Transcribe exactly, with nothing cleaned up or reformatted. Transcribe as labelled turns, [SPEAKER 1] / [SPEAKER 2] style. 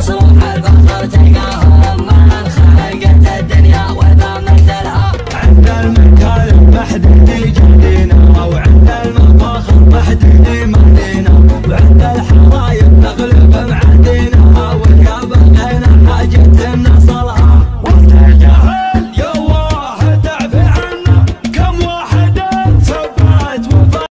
[SPEAKER 1] مصروح الفخر تلقاهم من خلقت الدنيا وذا منزلها.
[SPEAKER 2] عند المكان محدود